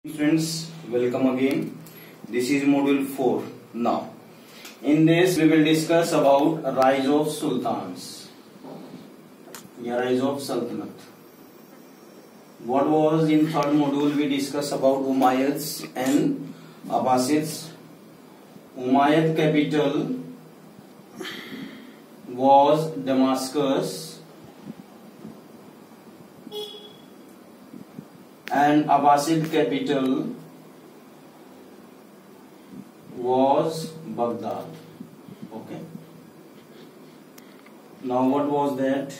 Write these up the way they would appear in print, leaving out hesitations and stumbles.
Friends, welcome again. This is module 4. Now, in this we will discuss about rise of sultans. Rise of sultanate. What was in third module we discussed about Umayyads and Abbasids. Umayyad capital was Damascus and Abbasid capital was Baghdad. Okay. Now what was that?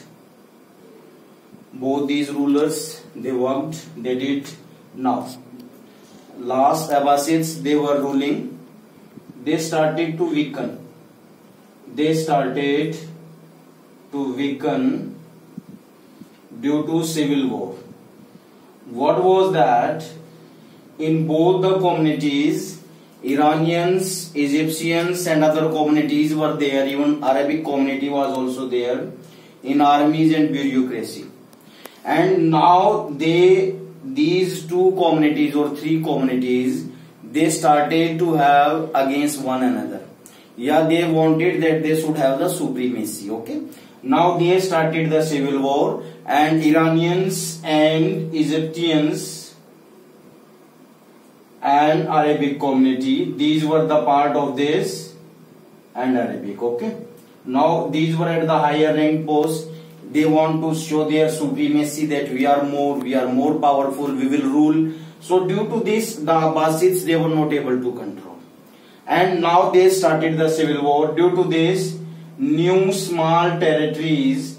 Both these rulers, they worked, they did. Now, last Abbasids, they were ruling. They started to weaken. They started to weaken due to civil war. What was that? In both the communities, Iranians, Egyptians and other communities were there. Even Arabic community was also there in armies and bureaucracy. And now these two communities or three communities, they started to have against one another. Yeah, they wanted that they should have the supremacy. Okay. Now they started the civil war, and Iranians and Egyptians and Arabic community, these were the part of this and Arabic. Okay. Now these were at the higher rank post. They want to show their supremacy, that we are more powerful, we will rule. So due to this, the Abbasids, they were not able to control. And now they started the civil war. Due to this, new small territories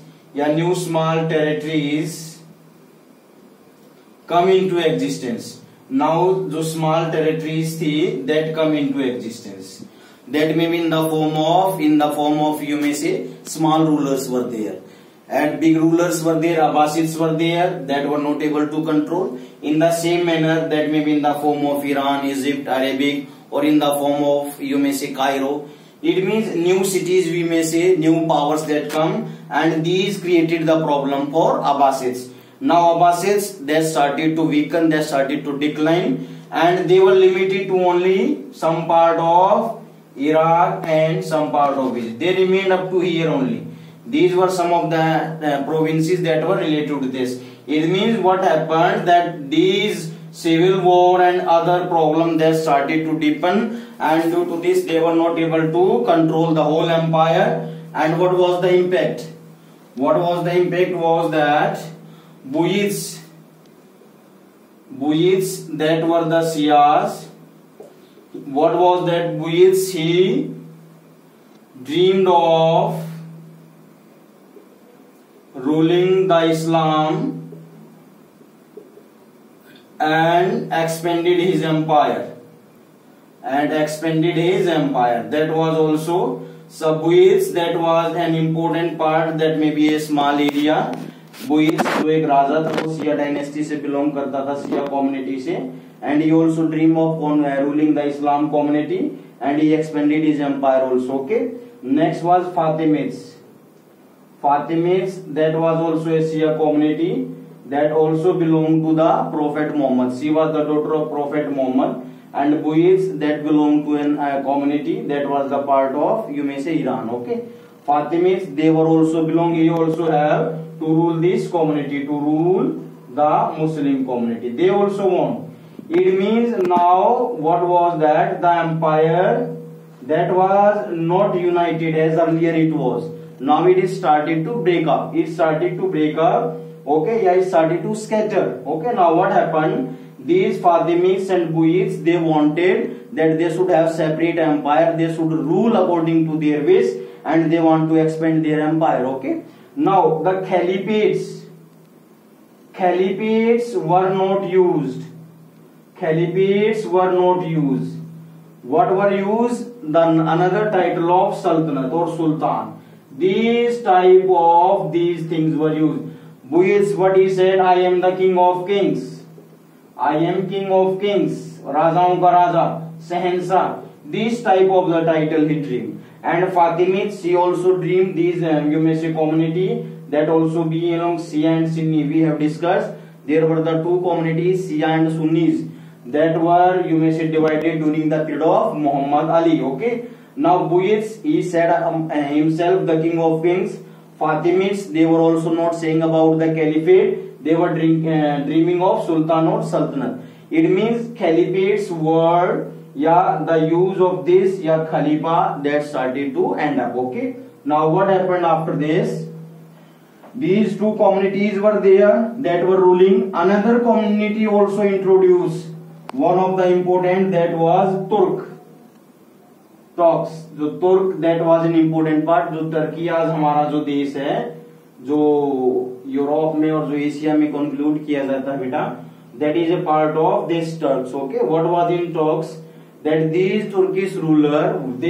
come into existence. Now those small territories that come into existence, that may be in the form of you may say small rulers were there, and big rulers were there, Abbasids were there, that were not able to control. In the same manner, that may be in the form of Iran, Egypt, Arabic, or in the form of you may say Cairo. It means new cities, we may say, new powers that come, and these created the problem for Abbasids. Now Abbasids, they started to weaken, they started to decline, and they were limited to only some part of Iraq and some part of Egypt. They remained up to here only. These were some of the provinces that were related to this. It means what happened, that these civil war and other problems, they started to deepen, and due to this they were not able to control the whole empire. And what was the impact? What was the impact was that Buyids, that were the Shias. What was that? Buyids, he dreamed of ruling the Islam and expanded his empire. That was also Buyids, that was an important part, that may be a small area. Buyids जो एक राजा था, वो Siya dynasty से belong करता था, Shia community से, and he also dreamed of ruling the Islam community, and he expanded his empire also. Okay. Next was Fatimids, that was also a Shia community that also belonged to the Prophet Muhammad. She was the daughter of Prophet Muhammad. And Buyids, that belonged to a community that was the part of, you may say, Iran. Okay. Fatimids, they were also belong. He also have to rule this community, to rule the Muslim community. They also won. It means now what was that? The empire that was not united as earlier it was. Now it is started to break up. Okay. Yeah, it started to scatter. Okay. Now what happened? These Fatimids and Buyids, they wanted that they should have separate empire, they should rule according to their wish, and they want to expand their empire. Okay. Now the caliphates were not used. What were used? Another title of sultanate or sultan. These type of these things were used. Buyids, what he said, I am the king of kings. I am king of kings, Rajaon ka Raja, Sehensa. This type of the title he dreamed. And Fatimids, she also dreamed these, you may say, community that also be along Shia and Sunni. We have discussed there were the two communities, Shia and Sunnis. that were, you may say, divided during the period of Muhammad Ali. Okay. Now Buyid, he said himself the king of kings. Fatimids, they were also not saying about the caliphate. They were dreaming of sultan or sultanate. It means caliphate's word, yeah, the use of this, yeah, khalifa, that started to end up. Okay. Now what happened after this? These two communities were there that were ruling. Another community also introduced. One of the important, that was Turks. जो तुर्क, that was an important part. जो Turkey आज हमारा जो देश है, जो Europe में और जो एशिया में कंक्लूड किया जाता है बेटा, that is a part of this Turks. Okay, what was in Turks? That these Turkish ruler, they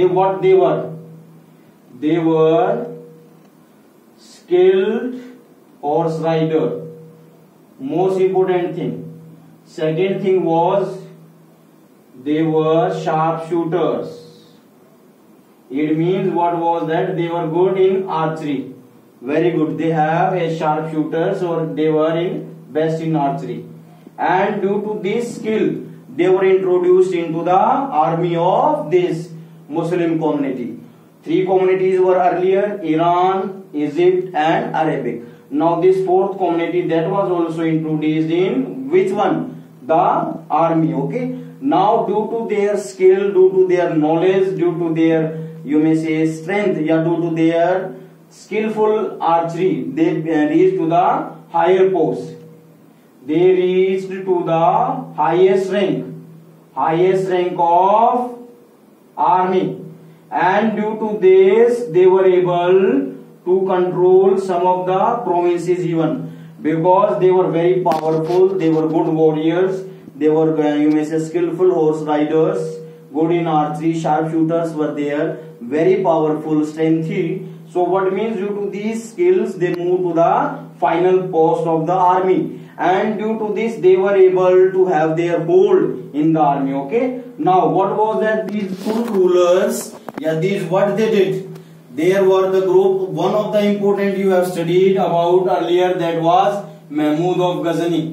were skilled horse rider. Most important thing. Second thing was they were sharpshooters. It means what was that? They were good in archery. Very good. They have a sharpshooters, or they were best in archery. And due to this skill, they were introduced into the army of this Muslim community. Three communities were earlier: Iran, Egypt, and Arabic. Now this fourth community, that was also introduced in which one? The army. Okay. Now due to their skill, due to their knowledge, due to their, you may say, strength, yeah, due to their skillful archery, they reached to the higher post. They reached to the highest rank of army, and due to this they were able to control some of the provinces even, because they were very powerful, they were good warriors, they were, you may say, skillful horse riders, good in archery, sharpshooters were there, very powerful, strengthy. So what means, due to these skills they moved to the final post of the army, and due to this they were able to have their hold in the army. Okay. Now what was that? These Turk rulers, yeah, these what they did, there were the group, one of the important you have studied about earlier, that was Mahmud of Ghazni.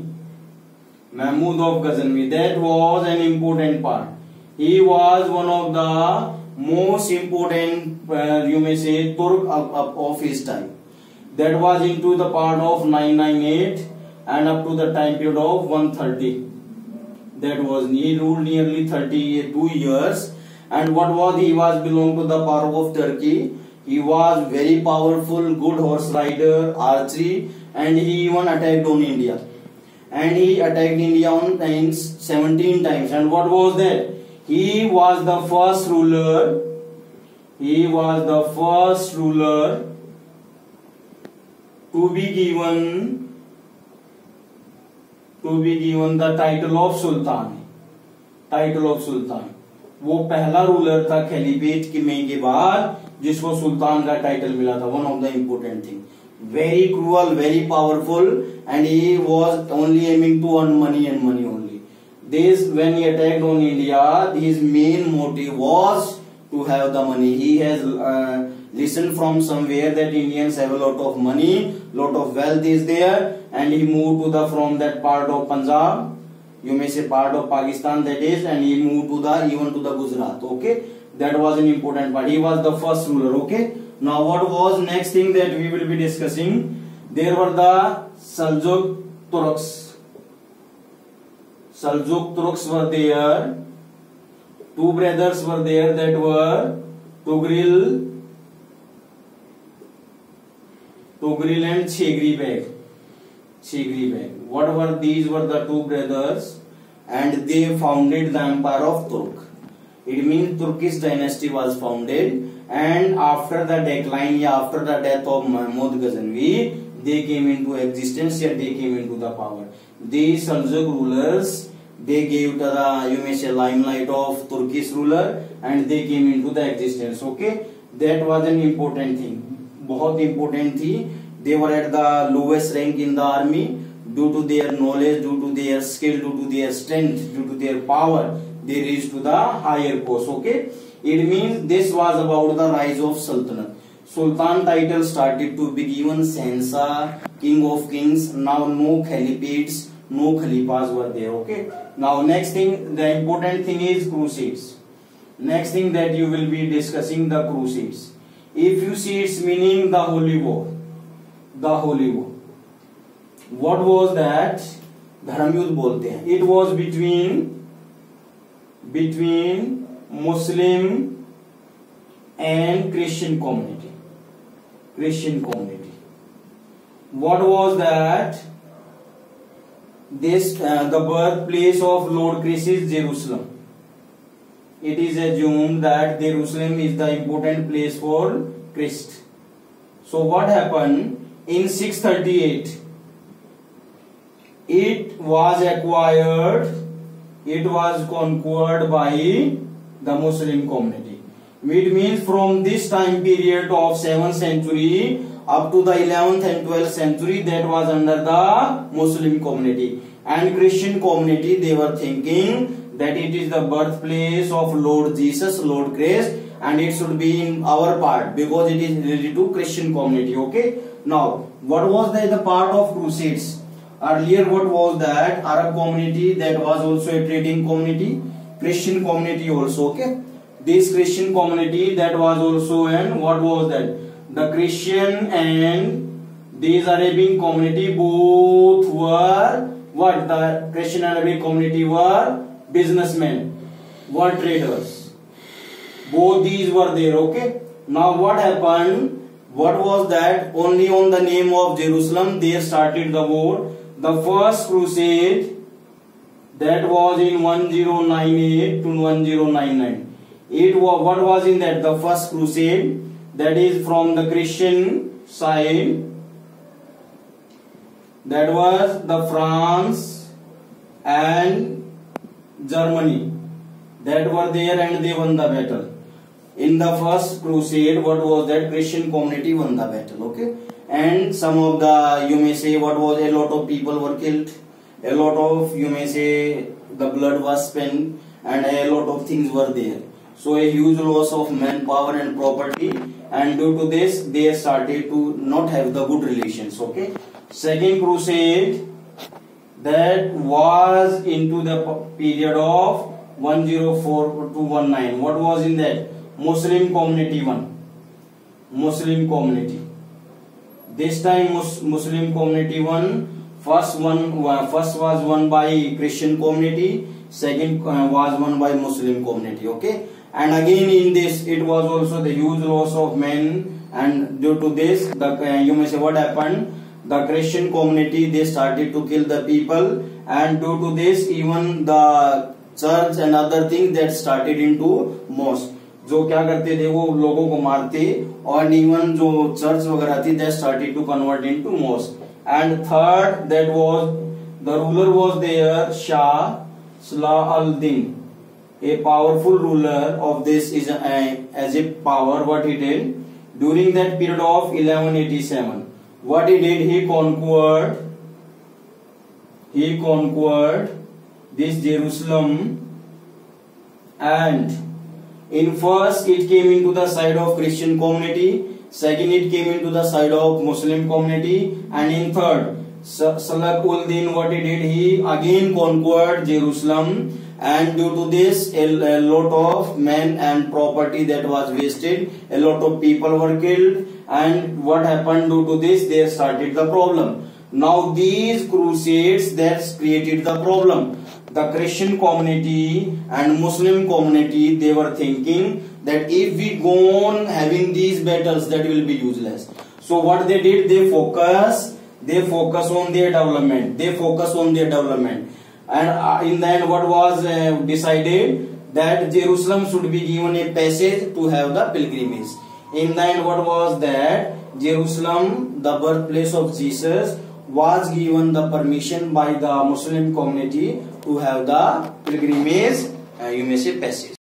That was an important part. He was one of the most important, you may say, Turk of his time. That was into the part of 998 and up to the time period of 130. That was, he ruled nearly 32 years. And what was, he was belonged to the part of Turkey. He was very powerful, good horse rider, archery, and he even attacked on India. And he attacked India on 17 times. And what was that? He was the first ruler. He was the first ruler to be given the title of Sultan. वो पहला ruler था caliphate के बाद जिसको सुल्तान का title मिला था. One of the important thing. Very cruel, very powerful, and he was only aiming to earn money and money only. This, when he attacked on India, his main motive was to have the money. He has listened from somewhere that Indians have a lot of money, lot of wealth is there, and he moved to from that part of Punjab, you may say part of Pakistan, that is, and he moved to even to the Gujarat. Okay, that was an important part. He was the first ruler. Okay. Now what was next thing that we will be discussing? There were the Seljuk Turks. Seljuk Turks were there. Two brothers were there, that were Tughril and Chegri Beg. What were these? Were the two brothers, and they founded the empire of Turk. It means Turkish dynasty was founded. And after the decline, after the death of Mahmud Ghaznavi, they came into existence, they came into the power. These Seljuk rulers, they gave the, you may say, limelight of Turkish ruler, and they came into the existence. Okay, that was an important thing. बहुत important थी. They were at the lowest rank in the army. Due to their knowledge, due to their skill, due to their strength, due to their power, they reached to the higher post. Okay. It means this was about the rise of Sultanate. Sultan title started to be given. Sehensha, king of kings. Now no caliphates, no Khalifas were there. Okay. Now next thing, the important thing is crusades. Next thing that you will be discussing, the crusades. If you see its meaning, the holy war. The holy war. What was that? धर्मयुद्ध बोलते हैं. It was between Muslim and Christian community. What was that? This the birthplace of Lord Christ is Jerusalem. It is assumed that Jerusalem is the important place for Christ. So what happened in 638? It was acquired. It was conquered by the Muslim community. It means from this time period of 7th century up to the 11th and 12th century, that was under the Muslim community. And Christian community, they were thinking that it is the birthplace of Lord Jesus, Lord Christ, and it should be in our part because it is related to Christian community. Okay. Now, what was the part of crusades? Earlier, what was that? Arab community, that was also a trading community. Christian community also. Okay. This Christian community, that was also, and what was that? The Christian and this Arabian community both were what? The Christian and Arabic community were businessmen, were traders. Both these were there. Okay. Now what happened? What was that? Only on the name of Jerusalem they started the war. The first crusade, that was in 1098 to 1099. It was, what was in that? The first crusade, that is from the Christian side. That was the France and Germany that were there, and they won the battle. In the first crusade, what was that? Christian community won the battle. Okay. And some of the, you may say, what was, a lot of people were killed. A lot of, you may say, the blood was spent, and a lot of things were there. So a huge loss of manpower and property, and due to this they started to not have the good relations. Okay. Second crusade, that was into the period of 104 to 19. What was in that? Muslim community won. Muslim community. This time Muslim community won. First was won by Christian community. Second was won by Muslim community. Okay. And again in this, it was also the huge loss of men, and due to this, the you may say, what happened? The Christian community, they started to kill the people, and due to this, even the church and other things that started into mosque. जो क्या करते थे, वो लोगों को मारते, और even जो चर्च वगैरह थी, that started to convert into mosque. And third, that was the ruler was there, Shah Salah al-Din. A powerful ruler of this is as a power. What he did during that period of 1187, what he did, he conquered this Jerusalem, and in first it came into the side of Christian community, second it came into the side of Muslim community, and in third, Salah al-Din, what he did, he again conquered Jerusalem. And due to this, a lot of men and property that was wasted, a lot of people were killed, and what happened due to this, they started the problem. Now these crusades that created the problem. The Christian community and Muslim community, they were thinking that if we go on having these battles, that will be useless. So what they did, they focus on their development. And in the end, what was decided, that Jerusalem should be given a passage to have the pilgrimage. In the end, what was that? Jerusalem, the birthplace of Jesus, was given the permission by the Muslim community to have the pilgrimage, you may say, passage.